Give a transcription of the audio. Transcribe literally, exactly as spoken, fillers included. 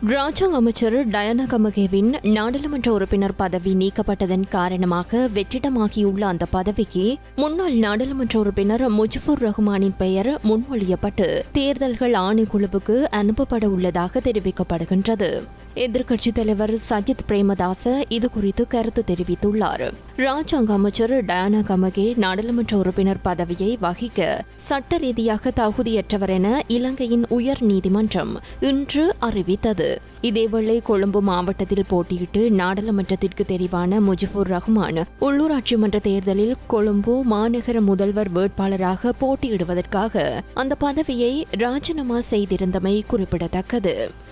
ராஜாங்க அமைச்சர் டயானா கமகேவின் நாடாளுமன்ற உறுப்பினர் பதவி நீக்கப்பட்டதன் காரணமாக வெற்றிடமாகியுள்ள அந்த பதவிக்கு முன்னாள் நாடாளுமன்ற உறுப்பினர் முஜிபுர் ரஹ்மானின் பெயர் முன்மொழியப்பட்டு தேர்தல்கள் ஆணைக்குழுவுக்கு அனுப்பப்பட உள்ளதாக தெரிவிக்கப்படுகின்றது. எதிர்க்கட்சித் தலைவர் சஜித் பிரேமதாச இதுகுறித்து கருத்து தெரிவித்துள்ளார். ராஜாங்க அமைச்சர் டயானா கமகே நாடாளுமன்ற உறுப்பினர் பதவியை வகிக்க சட்ட ரீதியாக தகுதியற்றவர் என இலங்கையின் உயர் நீதிமன்றம் இன்று அறிவித்தது. இதேவேளை கொழும்பு மாவட்டத்தில் போட்டியிட்டு நாடாளுமன்றத்திற்கு தெரிவான முஜிபுர் ரஹ்மான் உள்ளூராட்சி மன்ற தேர்தலில் கொழும்பு மாநகர முதல்வர் வேட்பாளராக போட்டியிடுவதற்காக அந்த பதவியை ராஜினாமா செய்திருந்தமை குறிப்பிடத்தக்கது.